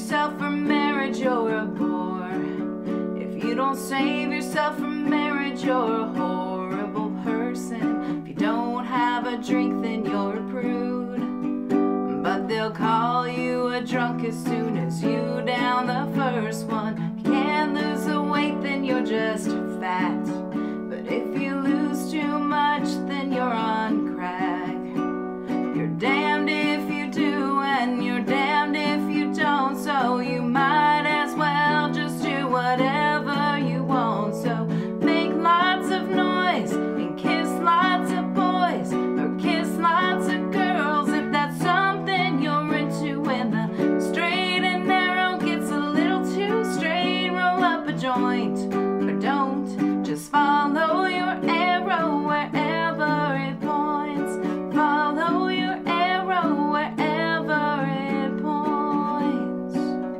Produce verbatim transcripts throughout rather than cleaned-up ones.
yourself for marriage, you're a bore. If you don't save yourself for marriage, you're a horrible person. If you don't have a drink, then you're a prude. But they'll call you a drunk as soon as you down the first one. If you can't lose the weight, then you're just fat. But if you lose too much, then you're on crack. You're damned if you do, and you're damned if you don't. So you might as well just do whatever you want. So make lots of noise and kiss lots of boys, or kiss lots of girls if that's something you're into. When the straight and narrow gets a little too straight, roll up a joint, or don't. Just follow your arrow wherever it points. Follow your arrow wherever it points.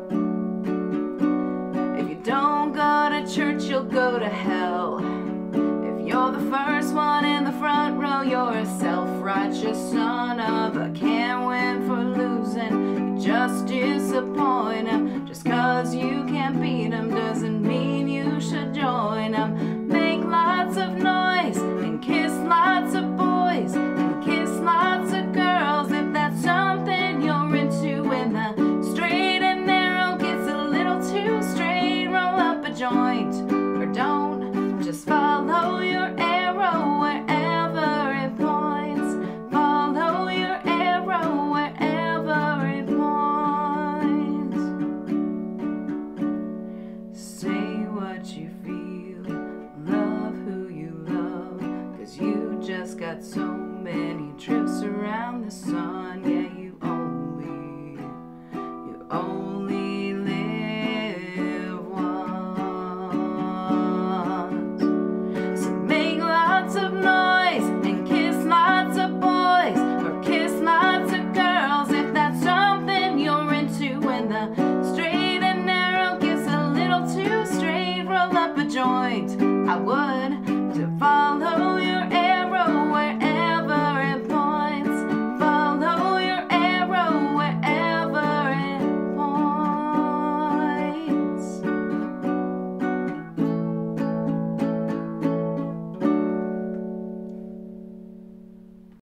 If you don't go to church, you'll go to hell. If you're the first one in the front row, you're a self-righteous son of a can't win for losing. You just disappoint.